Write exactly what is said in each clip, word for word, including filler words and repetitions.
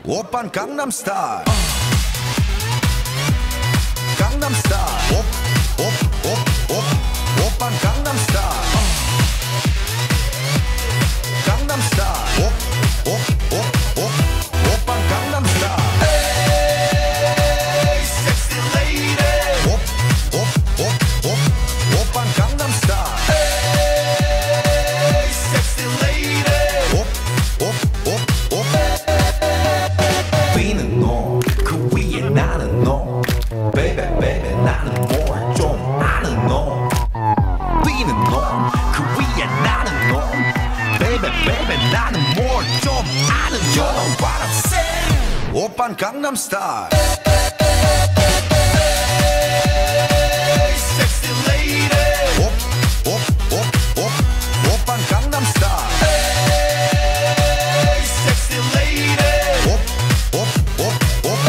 오빤 강남스타일 강남스타일 옵옵옵옵 오빤 강남스타일 강남스타일 옵옵옵옵 오빤 강남스타일 에이 섹시 레이디 옵옵옵옵 오빤 강남스타일 에이 섹시 레이디 옵옵옵옵 비는 너 그 위에 나는 너 베이베 베이베 나는 뭘 좀 아는 너 비는 너 그 위에 나는 너 베이베 베이베 나는 뭘 좀 아는 You know what I'm saying 오빤 강남스타일 섹시 레이디 옵옵옵옵 오빤 강남스타일 섹시 레이디 옵옵옵옵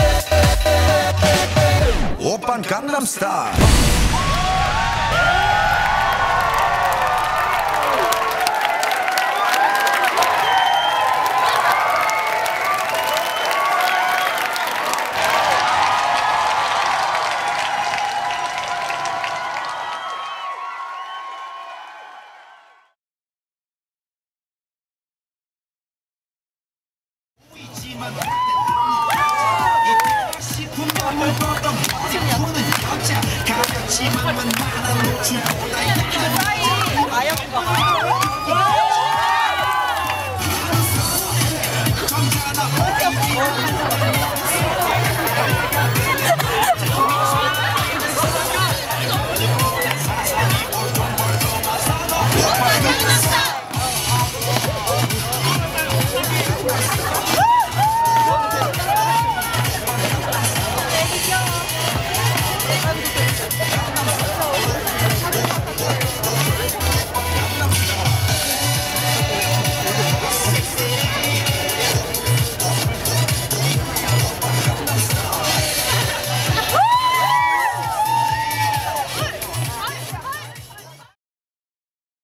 오빤 강남스타일